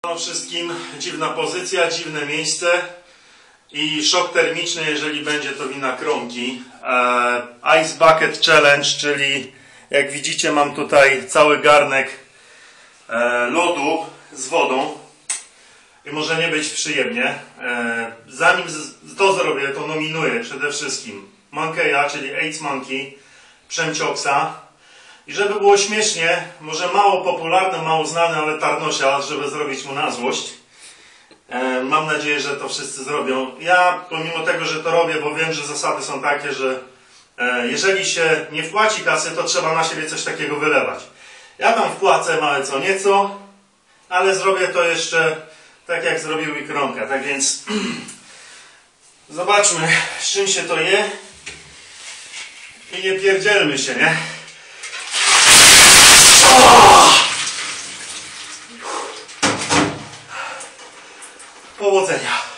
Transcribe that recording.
Wszystkim dziwna pozycja, dziwne miejsce i szok termiczny, jeżeli będzie to wina kromki. Ice Bucket Challenge, czyli jak widzicie mam tutaj cały garnek lodu z wodą i może nie być przyjemnie. Zanim to zrobię, to nominuję przede wszystkim Monkeya, czyli AIDS Monkey, Przemcioksa. I żeby było śmiesznie, może mało popularny, mało znany, ale Tarnosia, żeby zrobić mu na złość. Mam nadzieję, że to wszyscy zrobią. Ja, pomimo tego, że to robię, bo wiem, że zasady są takie, że jeżeli się nie wpłaci kasy, to trzeba na siebie coś takiego wylewać. Ja tam wpłacę małe co nieco, ale zrobię to jeszcze tak, jak zrobił i Kromka. Tak więc zobaczmy, z czym się to je i nie pierdzielmy się, nie? Powodzenia.